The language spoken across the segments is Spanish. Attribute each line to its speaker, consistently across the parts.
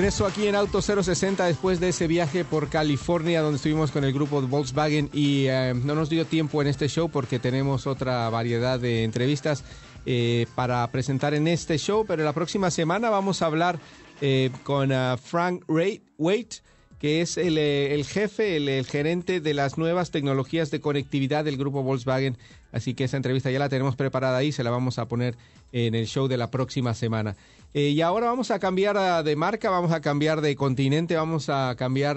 Speaker 1: regreso aquí en Auto 060 después de ese viaje por California donde estuvimos con el grupo Volkswagen y no nos dio tiempo en este show porque tenemos otra variedad de entrevistas para presentar en este show, pero la próxima semana vamos a hablar con Frank Waite, que es el jefe, el gerente de las nuevas tecnologías de conectividad del grupo Volkswagen. Así que esa entrevista ya la tenemos preparada ahí, se la vamos a poner en el show de la próxima semana. Y ahora vamos a cambiar de marca, vamos a cambiar de continente, vamos a cambiar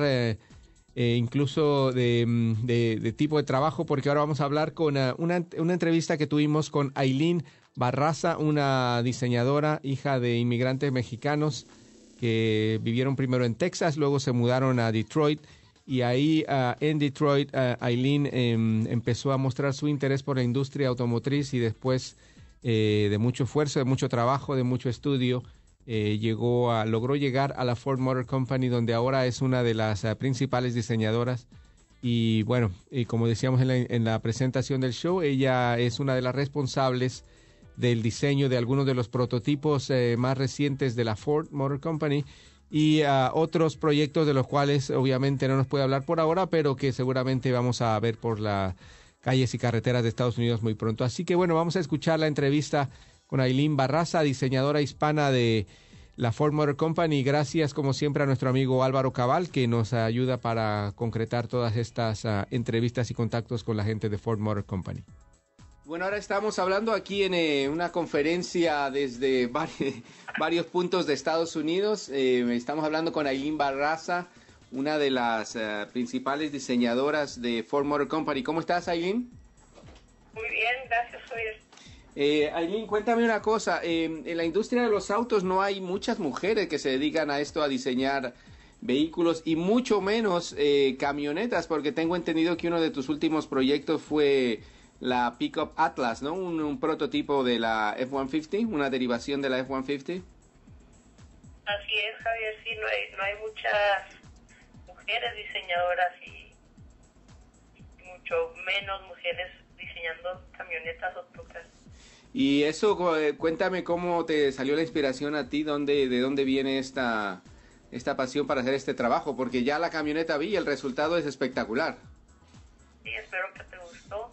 Speaker 1: incluso de tipo de trabajo, porque ahora vamos a hablar con una entrevista que tuvimos con Aileen Barraza, una diseñadora, hija de inmigrantes mexicanos que vivieron primero en Texas, luego se mudaron a Detroit, y ahí en Detroit Aileen empezó a mostrar su interés por la industria automotriz y después de mucho esfuerzo, de mucho trabajo, de mucho estudio, logró llegar a la Ford Motor Company, donde ahora es una de las principales diseñadoras. Y bueno, como decíamos en la presentación del show, ella es una de las responsables del diseño de algunos de los prototipos más recientes de la Ford Motor Company y otros proyectos de los cuales obviamente no nos puede hablar por ahora, pero que seguramente vamos a ver por las calles y carreteras de Estados Unidos muy pronto. Así que bueno, vamos a escuchar la entrevista con Aileen Barraza, diseñadora hispana de la Ford Motor Company. Gracias como siempre a nuestro amigo Álvaro Cabal, que nos ayuda para concretar todas estas entrevistas y contactos con la gente de Ford Motor Company. Bueno, ahora estamos hablando aquí en una conferencia desde varios puntos de Estados Unidos. Estamos hablando con Aileen Barraza, una de las principales diseñadoras de Ford Motor Company. ¿Cómo estás, Aileen?
Speaker 2: Muy bien, gracias, Javier.
Speaker 1: Aileen, cuéntame una cosa. En la industria de los autos no hay muchas mujeres que se dedican a esto, a diseñar vehículos, y mucho menos camionetas, porque tengo entendido que uno de tus últimos proyectos fue la Pickup Atlas, ¿no? Un prototipo de la F-150, una derivación de la F-150.
Speaker 2: Así es, Javier, sí, no hay muchas mujeres diseñadoras y mucho menos mujeres diseñando camionetas o trucas.
Speaker 1: Y eso, cuéntame cómo te salió la inspiración a ti, de dónde viene esta pasión para hacer este trabajo, porque ya la camioneta vi y el resultado es espectacular.
Speaker 2: Sí, espero que te gustó.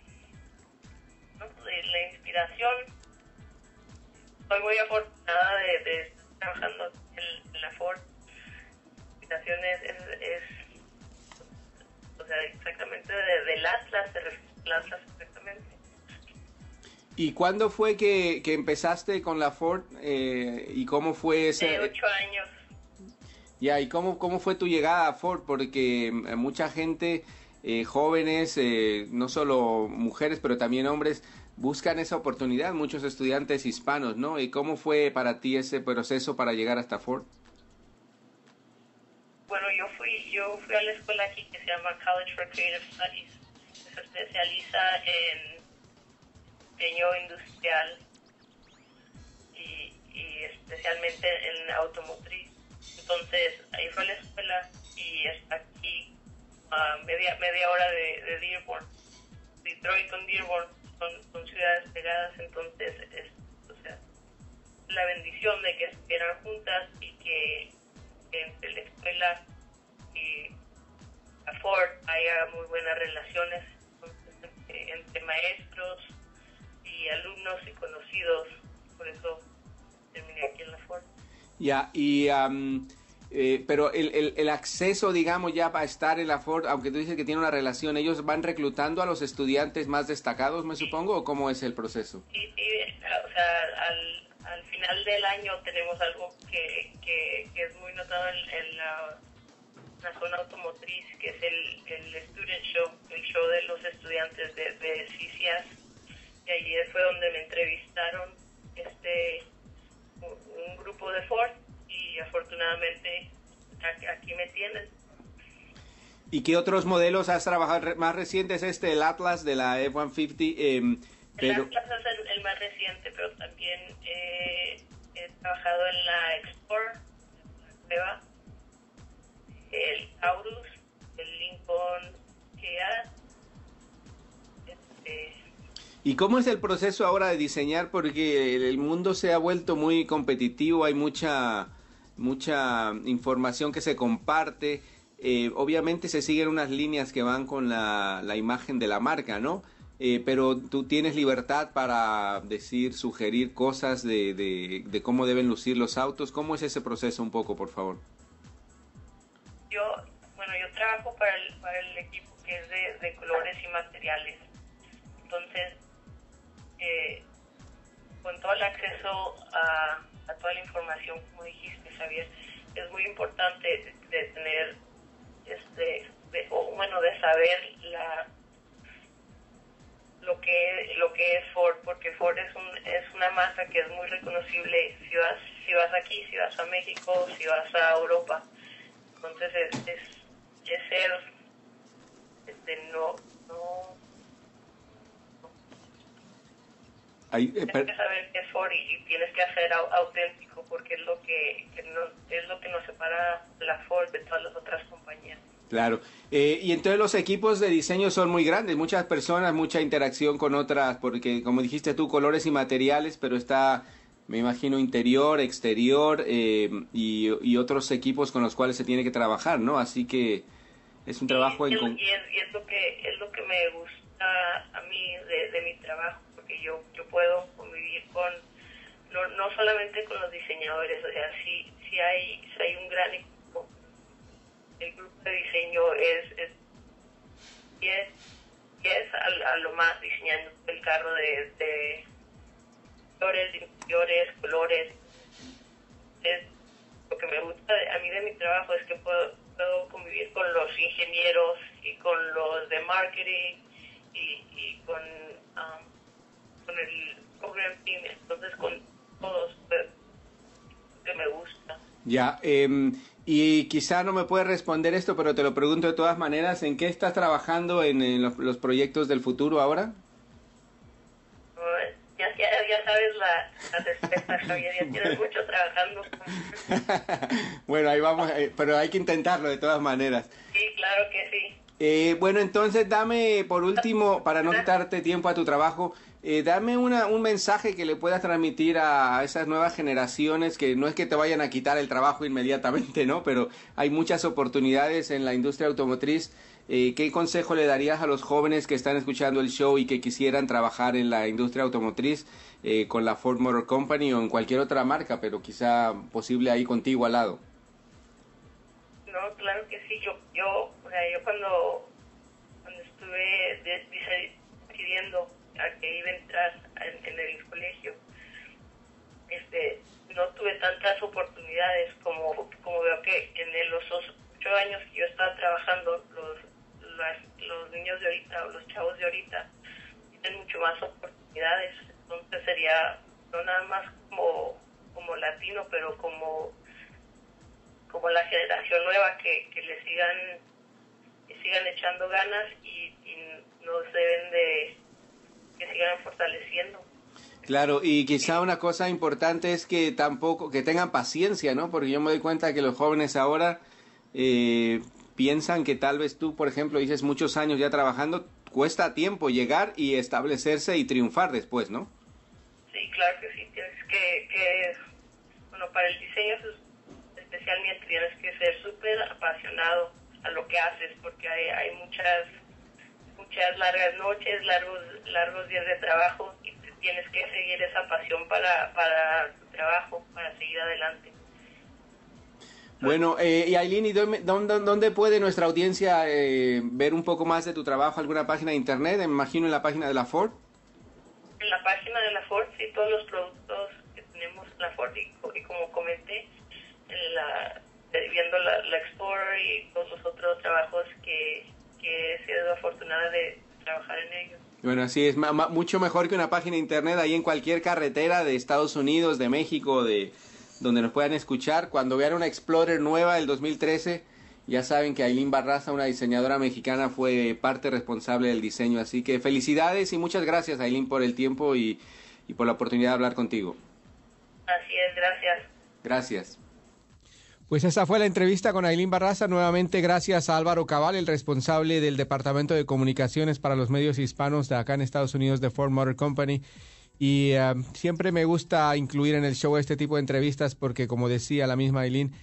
Speaker 2: La inspiración, soy muy afortunada de estar trabajando en la Ford. La inspiración es o sea, exactamente del Atlas, del Atlas exactamente.
Speaker 1: ¿Y cuándo fue que empezaste con la Ford y cómo fue ese?
Speaker 2: 8 años.
Speaker 1: Ya, ¿y cómo fue tu llegada a Ford? Porque mucha gente, jóvenes, no solo mujeres, pero también hombres, buscan esa oportunidad, muchos estudiantes hispanos, ¿no? ¿Y cómo fue para ti ese proceso para llegar hasta Ford?
Speaker 2: Bueno, yo fui a la escuela aquí que se llama College for Creative Studies, que se especializa en diseño industrial y especialmente en automotriz. Entonces, ahí fue a la escuela y está aquí a media hora de Dearborn. Detroit con Dearborn son ciudades pegadas, entonces o sea, la bendición de que estuvieran juntas y que entre la escuela y la Ford haya muy buenas relaciones entre maestros y alumnos y conocidos. Por eso terminé aquí en la Ford.
Speaker 1: Ya, y pero el acceso, digamos, ya para estar en la Ford, aunque tú dices que tiene una relación, ¿ellos van reclutando a los estudiantes más destacados, me supongo, o cómo es el proceso?
Speaker 2: Sí, o sea, al final del año tenemos algo que es muy notado en la zona automotriz, que es el Student Show, el show de los estudiantes de CCS, y ayer fue donde me entrevistaron un grupo de Ford, y afortunadamente aquí me tienen.
Speaker 1: ¿Y qué otros modelos has trabajado más recientes? El Atlas de la F-150.
Speaker 2: El Atlas es el más reciente, pero también he trabajado en la Explorer, la nueva, el Taurus, el Lincoln Kia.
Speaker 1: ¿Y cómo es el proceso ahora de diseñar? Porque el mundo se ha vuelto muy competitivo, hay mucha mucha información que se comparte. Obviamente se siguen unas líneas que van con la imagen de la marca, ¿no? Pero tú tienes libertad para decir, sugerir cosas de cómo deben lucir los autos. ¿Cómo es ese proceso un poco, por favor?
Speaker 2: Yo trabajo para el equipo que es de colores y materiales. Entonces, con todo el acceso a toda la información, como dijiste, Xavier, es muy importante de tener, de saber lo que es Ford, porque Ford es una marca que es muy reconocible si vas aquí, si vas a México, si vas a Europa. Entonces es ser tienes que saber qué es Ford y tienes que hacer auténtico, porque es lo que nos separa la Ford de todas las otras compañías.
Speaker 1: Claro, y entonces los equipos de diseño son muy grandes, muchas personas, mucha interacción con otras, porque como dijiste tú, colores y materiales, pero está, me imagino, interior, exterior y otros equipos con los cuales se tiene que trabajar, ¿no? Así que es un trabajo
Speaker 2: y es lo que me gusta a mí de mi trabajo, porque yo puedo convivir con no solamente con los diseñadores, o sea, si hay un gran equipo. El grupo de diseño es a lo más diseñando el carro de colores, interiores, colores. Es lo que me gusta a mí de mi trabajo, es que puedo convivir con los ingenieros y con los de marketing y con el program team, entonces con todos, que me gusta.
Speaker 1: Ya, y quizá no me puedes responder esto, pero te lo pregunto de todas maneras, ¿en qué estás trabajando en los proyectos del futuro ahora?
Speaker 2: Ya sabes la respuesta, Javier, ya tienes mucho trabajando.
Speaker 1: Bueno, ahí vamos, pero hay que intentarlo de todas maneras.
Speaker 2: Sí, claro que sí.
Speaker 1: Bueno, entonces dame, por último, para no quitarte tiempo a tu trabajo, dame un mensaje que le puedas transmitir a esas nuevas generaciones, que no es que te vayan a quitar el trabajo inmediatamente, ¿no? Pero hay muchas oportunidades en la industria automotriz. ¿Qué consejo le darías a los jóvenes que están escuchando el show y que quisieran trabajar en la industria automotriz con la Ford Motor Company o en cualquier otra marca, pero quizá posible ahí contigo al lado?
Speaker 2: No, claro que sí. Yo cuando estuve decidiendo a que iba a entrar en el colegio, no tuve tantas oportunidades como veo que en los 8 años que yo estaba trabajando, los niños de ahorita o los chavos de ahorita tienen mucho más oportunidades. Entonces sería no nada más como latino, pero como la generación nueva que sigan echando ganas y nos deben de que sigan fortaleciendo.
Speaker 1: Claro, y quizá una cosa importante es que que tengan paciencia, ¿no? Porque yo me doy cuenta que los jóvenes ahora piensan que tal vez tú, por ejemplo, dices muchos años ya trabajando, cuesta tiempo llegar y establecerse y triunfar después, ¿no?
Speaker 2: Sí, claro que sí. Tienes que para el diseño especialmente tienes que ser súper apasionado a lo que haces, porque hay muchas largas noches, largos días de trabajo y tienes que seguir esa pasión para tu trabajo, para seguir adelante.
Speaker 1: Bueno, y Aileen, ¿y dónde puede nuestra audiencia ver un poco más de tu trabajo? ¿Alguna página de internet? Me imagino en la página de la Ford.
Speaker 2: En la página de la Ford, sí, todos los productos que tenemos en la Ford y como comenté, viendo la Explorer y todos los otros trabajos que he sido afortunada de trabajar en ellos.
Speaker 1: Bueno, así es, mucho mejor que una página de internet ahí en cualquier carretera de Estados Unidos, de México, de donde nos puedan escuchar. Cuando vean una Explorer nueva del 2013, ya saben que Aileen Barraza, una diseñadora mexicana, fue parte responsable del diseño. Así que felicidades y muchas gracias, Aileen, por el tiempo y por la oportunidad de hablar contigo.
Speaker 2: Así es, gracias.
Speaker 1: Gracias. Pues esa fue la entrevista con Aileen Barraza. Nuevamente gracias a Álvaro Cabal, el responsable del Departamento de Comunicaciones para los Medios Hispanos de acá en Estados Unidos de Ford Motor Company. Y siempre me gusta incluir en el show este tipo de entrevistas porque, como decía la misma Aileen,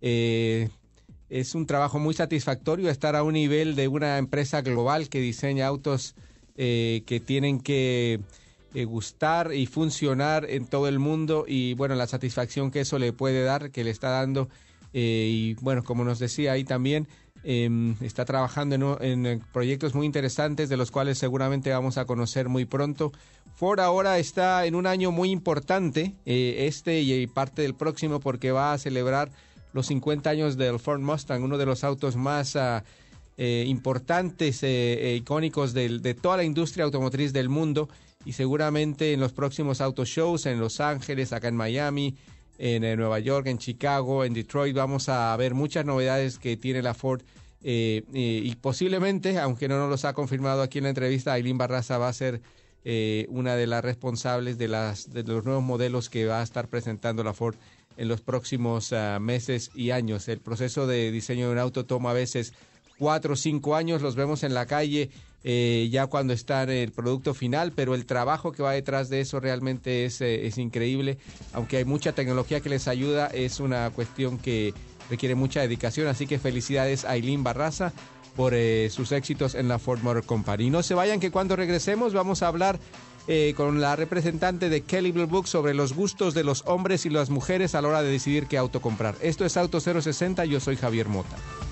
Speaker 1: es un trabajo muy satisfactorio estar a un nivel de una empresa global que diseña autos que tienen que gustar y funcionar en todo el mundo, y bueno, la satisfacción que eso le puede dar, que le está dando, y bueno, como nos decía ahí también, está trabajando en proyectos muy interesantes de los cuales seguramente vamos a conocer muy pronto. Ford ahora está en un año muy importante, y parte del próximo, porque va a celebrar los 50 años del Ford Mustang, uno de los autos más importantes, icónicos de toda la industria automotriz del mundo, y seguramente en los próximos auto shows en Los Ángeles, acá en Miami, en Nueva York, en Chicago, en Detroit, vamos a ver muchas novedades que tiene la Ford, y posiblemente, aunque no nos los ha confirmado aquí en la entrevista, Aileen Barraza va a ser una de las responsables de los nuevos modelos que va a estar presentando la Ford en los próximos meses y años. El proceso de diseño de un auto toma a veces 4 o 5 años, los vemos en la calle ya cuando está en el producto final, pero el trabajo que va detrás de eso realmente es increíble. Aunque hay mucha tecnología que les ayuda, es una cuestión que requiere mucha dedicación, así que felicidades a Aileen Barraza por sus éxitos en la Ford Motor Company. Y no se vayan, que cuando regresemos vamos a hablar con la representante de Kelley Blue Book sobre los gustos de los hombres y las mujeres a la hora de decidir qué auto comprar. Esto es Auto 060, yo soy Javier Mota.